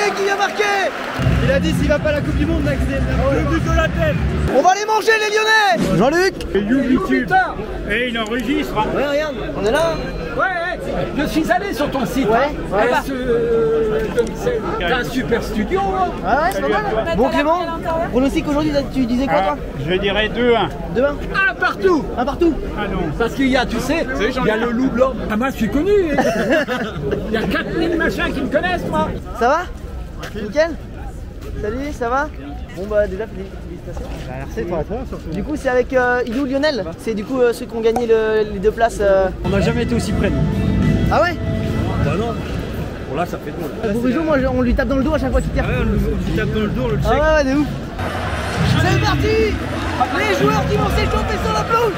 Lyonnais qui vient marquer. Il a dit s'il va pas à la Coupe du Monde, Max. Le but de la tête. On va les manger les Lyonnais. Jean-Luc. Et YouTube. Et il enregistre. Ouais, regarde, on est là. Ouais, je suis allé sur ton site. Ouais. T'as un super studio. Ah ouais, c'est pas mal. Bon Clément, pronostic aujourd'hui, tu disais quoi toi? Je dirais 2-1. 2-1. Un partout. Un partout. Ah non. Parce qu'il y a, tu sais, il y a le loup blanc. Ah moi je suis connu. Il y a 4000 machins qui me connaissent moi. Ça va? Nickel. Salut, ça va? Bon bah déjà félicitations. Merci pour toi surtout. Du coup c'est avec Ilou Lionel. C'est du coup ceux qui ont gagné les 2 places. On n'a jamais été aussi près. Ah ouais? Bah non. Bon là ça fait drôle. Bourigeau, moi on lui tape dans le dos à chaque fois qu'il tire. Ah ouais, on lui tape dans le dos, on le check. Ah ouais, de ouf. C'est parti. Les joueurs qui vont s'échauffer sur la pelouse.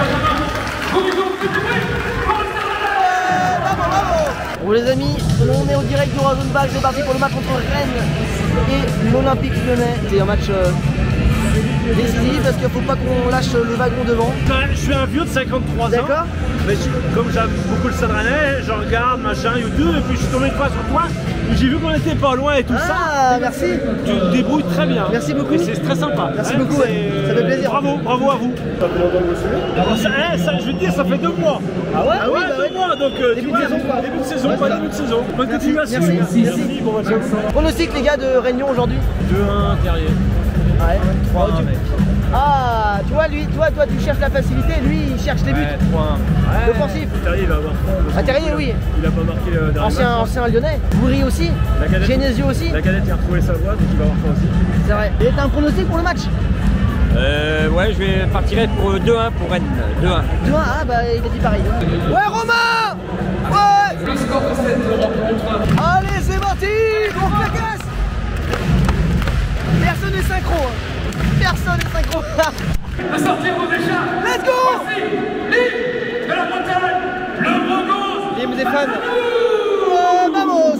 Bravo. Bon les amis, on est au direct du Horizon Ball, c'est parti pour le match entre Rennes et l'Olympique Lyonnais. C'est un match décisif parce qu'il ne faut pas qu'on lâche le wagon devant. Je suis un vieux de 53 ans. D'accord. Mais comme j'aime beaucoup le Stade Rennais, je regarde machin YouTube et puis je suis tombé une fois sur toi. J'ai vu qu'on était pas loin et tout ça. Ah merci. Tu te débrouilles très bien. Merci beaucoup. Et c'est très sympa. Merci beaucoup, ouais. Ça fait plaisir. Bravo à vous. Je vais te dire, ça fait 2 mois. Ah ouais? Ah ouais, bah 2 mois, donc début de saison quoi. Début de saison, pas début de saison. Bonne Merci, continuation. merci. Bon match. Pronostic les gars de Réunion aujourd'hui. 2-1 Terrier. Ouais. 3-1 mec. Ah, tu vois, lui, toi, tu cherches la facilité, lui, il cherche les buts. 3-1. L'offensif. Terrier va avoir fond. Ah, Terrier, oui. Il a pas marqué le dernier match. Ancien Lyonnais. Bourri aussi. La cadette- Genesio aussi. La cadette a retrouvé sa voie, donc il va avoir fond aussi. C'est vrai. Et t'as un pronostic pour le match? Ouais, je vais partir pour 2-1 pour Rennes. 2-1. 2-1, ah bah il a dit pareil. Ouais Romain. Ouais. Le score de cette rencontre. Allez c'est parti. On fracasse. Personne n'est synchro. Personne n'est synchro. De sortir vos écharpes. Let's go. Voici l'hymne de la Bretagne, le Bogos. L'hymne des fans. Ouais, vamos.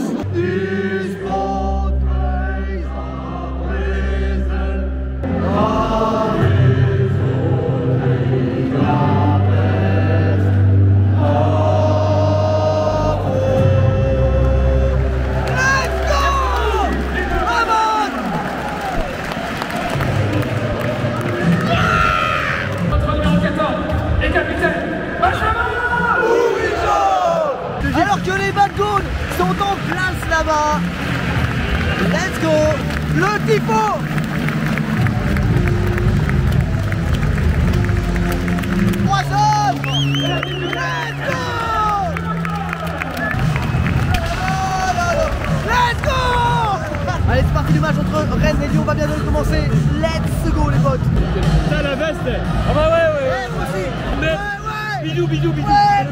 Alors que les Bad Goons sont en place là-bas. Let's go. Le tifo. Let's go. Let's go. Allez c'est parti du match entre Rennes et Lyon, va bientôt commencer. Let's go les potes. T'as la veste. Ah bah ouais. Ouais, moi aussi. Ouais. Bidou. Ouais.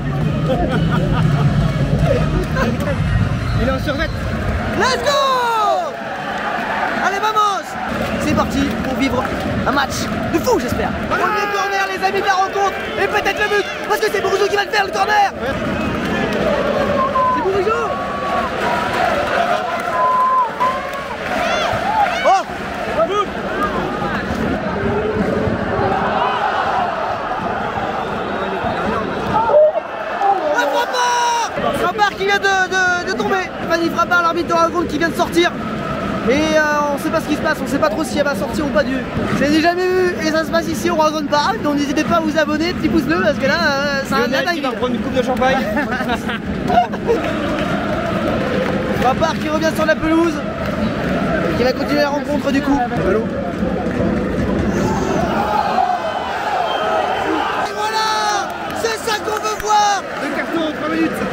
Il est en survêt. Let's go. Allez vamos. C'est parti pour vivre un match de fou j'espère. Premier corner les amis de la rencontre. Et peut-être le but. Parce que c'est Bourigeau qui va le faire le corner. C'est Bourigeau. Oh. Frappard qui vient de tomber. Fanny Frappard, l'arbitre de la rencontre qui vient de sortir. Et on sait pas ce qui se passe, on sait pas trop si elle va sortir ou pas du. Je l'ai jamais vu et ça se passe ici au Horizon Ball. Donc n'hésitez pas à vous abonner, petit pouce bleu parce que là c'est un dingue. Il va prendre une coupe de champagne. Frappard qui revient sur la pelouse. Et qui va continuer la rencontre du coup. Allô. Et voilà. C'est ça qu'on veut voir. Le carton en 3 minutes.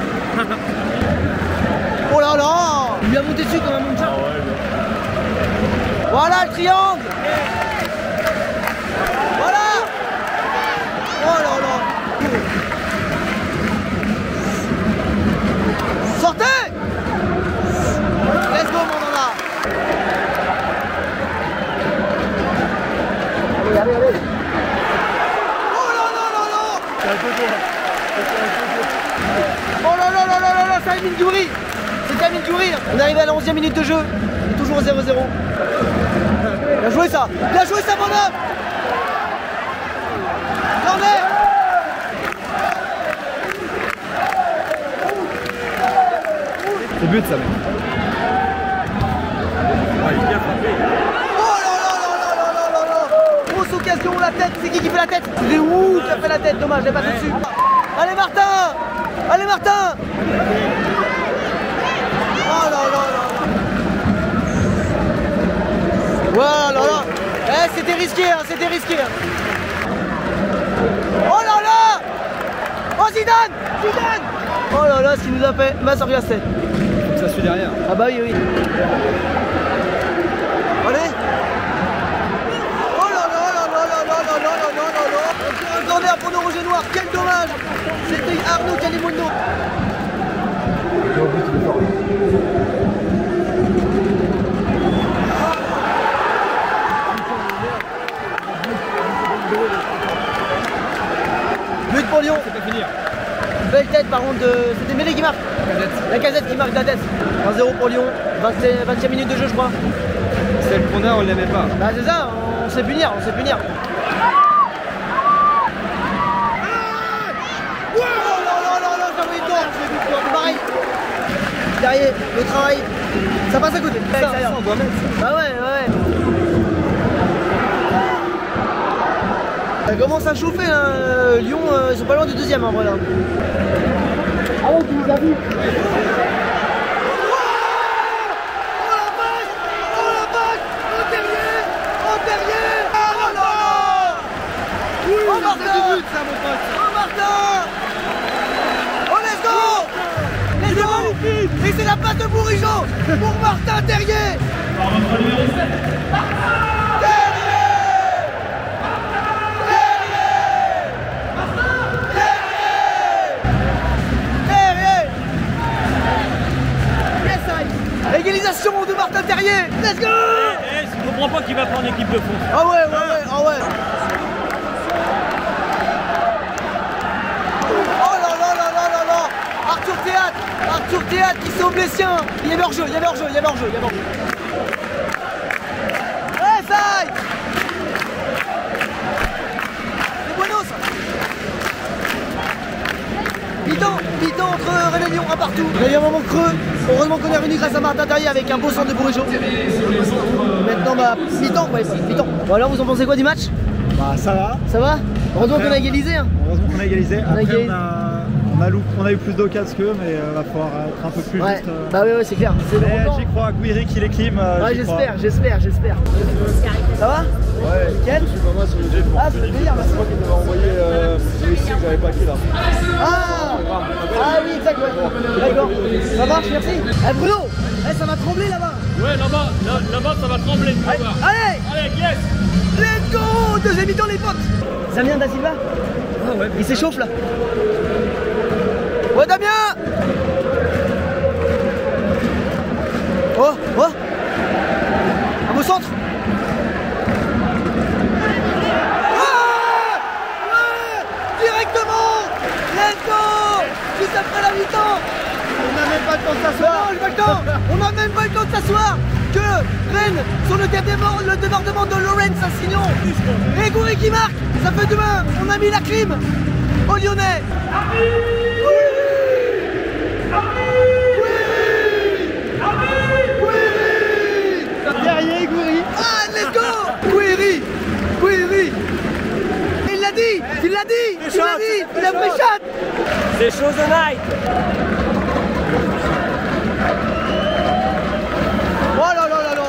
Oh là là. Il lui a monté dessus comme un mondial. Voilà le triangle. Voilà. Oh là là. Sortez. Let's go mon nana. Allez. Oh là là là là. Oh là là là là là, c'est Amine Diouri. C'est Amine Diouri. On est arrivé à la 11e minute de jeu. Il est toujours 0-0. Bien joué ça. Bien joué ça mon homme. Corner. C'est but ça mec. occasion, la tête, c'est qui fait la tête? C'est Wu qui a fait la tête, dommage, elle est passée dessus. Allez Martin! Allez Martin! Oh là là là! Voilà là là! Eh, c'était risqué, hein, c'était risqué! Hein. Oh là là! Oh Zidane! Zidane! Oh là là, ce qu'il nous a fait, Mazoriasset. Ça suit derrière. Ah bah oui, oui. Allez! Oh là là là là là là là là là là là là! Un corner pour nos Rouges et Noirs, quel dommage! C'était Arnaud Calimundo. But pour Lyon. C'est pas finir. Belle tête par contre, c'était Mélé qui marque. La Casette qui marque la tête. 1-0 pour Lyon, 20e minute de jeu je crois. C'est le corner, on l'aimait pas. Bah c'est ça, on sait punir, on sait punir. Oh là là là là, ça va être tort, c'est pareil. Derrière, le travail, ça passe à côté. Ça on doit mettre. Bah ouais, ouais. Ça commence à chauffer hein. Lyon, ils sont pas loin du deuxième en vrai là. Ah ouais, tu nous as vu. Oh Martin! Oh Martin! Oh let's go! Let's go! Et c'est la passe de Bourigeaud pour Martin Terrier! Égalisation de Martin Terrier! Let's go! Je comprends pas qu'il va prendre l'équipe de France. Ah ouais, ouais, ouais, ah ouais! Oh là là là là là là! Arthur Théâtre qui sauve les siens! Il y avait hors-jeu, il y avait hors-jeu, il y avait hors-jeu, il y avait hors-jeu. Ouais, ça! C'est bueno ça! Mi-temps entre Rennes et Lyon, un partout. Il y a eu un moment creux. Heureusement qu'on est revenu grâce à Martin Terrier avec un beau centre de Bourigeaud. Maintenant, bah, mi-temps quoi, mi-temps. Bon, alors, vous en pensez quoi du match? Bah ça va. Ça va? Heureusement qu'on a égalisé. Hein. Heureusement qu'on a égalisé. Après égalisé. on a eu plus d'occasions qu'eux, mais va falloir être un peu plus Ouais. juste. Bah ouais, c'est clair. Mais j'y crois, Guiri qui les clim. Ouais, j'espère. Ça va? Ouais, nickel. Je suis pas mal sur le jet. Ah, c'est plaisir. C'est moi qui m'avais envoyé ici que j'avais pas qui là. Ah oui, exact, ouais. D'accord. Ça marche, merci. Eh Bruno, ça va trembler là-bas. Ouais, là-bas, ça va trembler. Allez, Allez, yes! let's go. Deuxième mi-temps les potes. Damien Da Silva. Ah ouais, Il s'échauffe là. Ouais Damien. Oh. Un beau centre. Directement. Let's go. Juste après la mi-temps. On n'a même pas le temps de s'asseoir. Non, j'ai pas le temps. On n'a même pas le temps de s'asseoir. Que Rennes, sur le débordement de Laurent Assignon. Et Goury qui marque. Ça fait 2-1. On a mis la clim aux Lyonnais. Derrière Gouiri. Ah, let's go. Gouiri. Il l'a dit. Il a pris shot. C'est chose de night! Oh là là là là.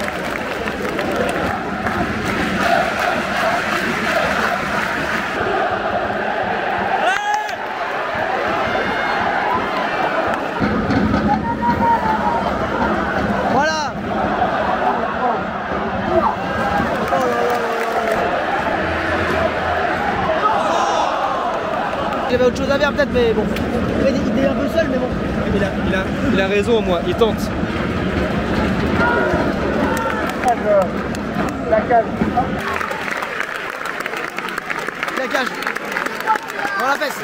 Voilà. Il y avait autre chose à faire peut-être, mais bon. Il est un peu seul, mais bon. Il a raison, moi, il tente. La cage. Dans la fesse.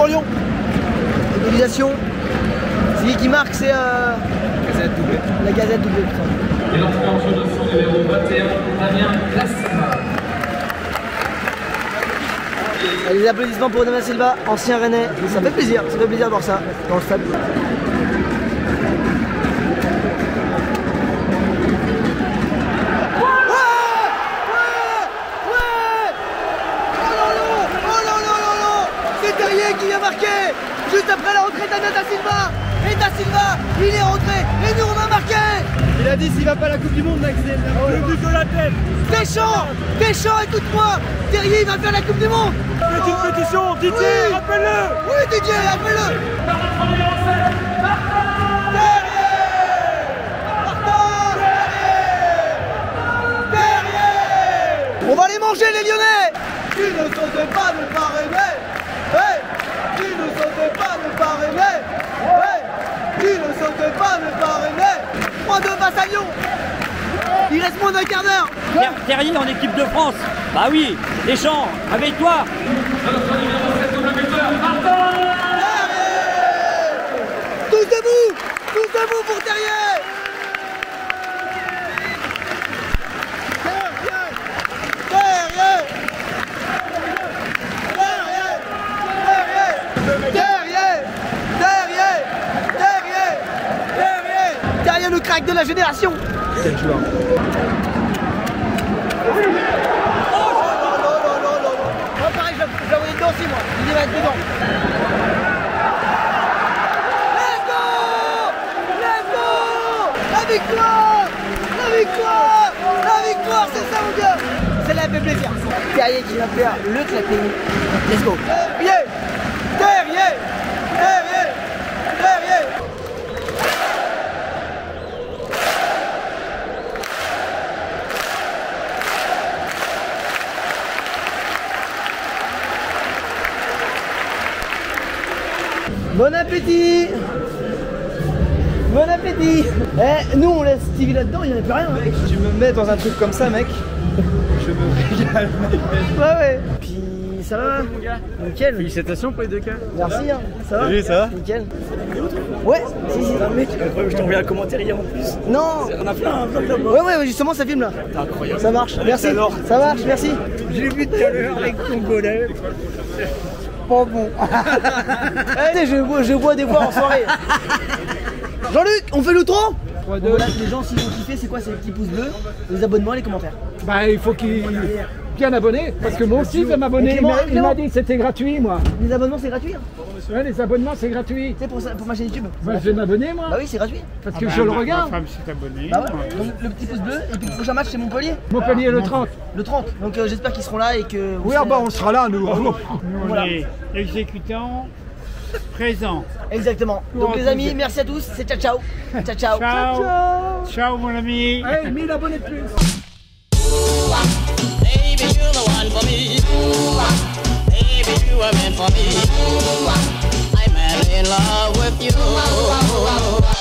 pour Lyon. Égalisation. C'est qui marque, c'est la Gazette doublée. Et l'entrée en jeu de son numéro 21, Damien Lassilva. Les applaudissements pour Damien Silva, ancien Rennais. Ça fait plaisir de voir ça dans le stade. Qui vient marquer juste après la retraite d'Amien Da Silva. Et Da Silva, il est rentré et nous on a marqué. Il a dit s'il va pas à la Coupe du Monde, Axel. Le but de la tête. Deschamps, écoute-moi. Terrier, il va faire la Coupe du Monde. Faites une pétition, Didier, oui. rappelle-le. Oui, Didier, rappelle-le. On va les manger les Lyonnais. Qui ne saute pas ne pas rêver. Hey, qui ne saute pas ne pas rêver. Hey, qui ne saute pas ne pas rêver. 3-2 face à Lyon. Il reste moins d'un quart d'heure. Terrier en équipe de France. Bah oui, Deschamps, réveille-toi. Tous debout pour Terrier. Terrier, le crack de la génération. Quel joueur. Pareil, je vais envoyer dedans aussi, moi. Il va être dedans. Let's go! Let's go! La victoire! La victoire! La victoire, c'est ça, mon gars! Celle-là, elle fait plaisir. Terrier qui va faire le claqué. Let's go! Terrier! Terrier! Terrier! Terrier! Bon appétit! Bon appétit! Eh, nous on laisse Stevie là-dedans, il n'y en a plus rien. Mec, Tu me mets dans un truc comme ça, mec. Je me régale, mec. Ouais. Puis ça va? Nickel. Félicitations pour les 2 cas. Merci, hein. Ça va? Salut, ça va? Nickel. Ouais, si. Mec, je t'envoie un commentaire hier en plus. Non! On a plein. Ouais, justement, ça filme là. Incroyable. Ça marche, merci. Ça marche, merci. J'ai vu tout à l'heure avec ton golet. Pas bon. Eh, je bois des fois en soirée. Jean-Luc, on fait l'outro? Voilà, les gens s'ils ont kiffé, c'est quoi? C'est les petits pouces bleus, les abonnements, les commentaires. Bah il faut qu'il bien abonner, parce que moi aussi je vais m'abonner. Il m'a dit que c'était gratuit moi. Les abonnements c'est gratuit, hein? Ouais, les abonnements c'est gratuit. C'est pour ma chaîne YouTube. Bah, je vais m'abonner moi. Bah oui, c'est gratuit. Parce que je le regarde. Ma femme s'est abonnée. Bah ouais, donc le petit pouce bleu, et puis le prochain match c'est Montpellier. Montpellier le 30. Le 30, donc j'espère qu'ils seront là et que... Oui, bah on sera là, nous. Nous, on Voilà. est exécutants, présents. Exactement. Donc les amis, merci à tous, c'est ciao. Ciao. Ciao, mon ami. Hey, 1000 abonnés de plus. Baby, you're the one for me. Baby, you were meant for me. I'm madly in love with you.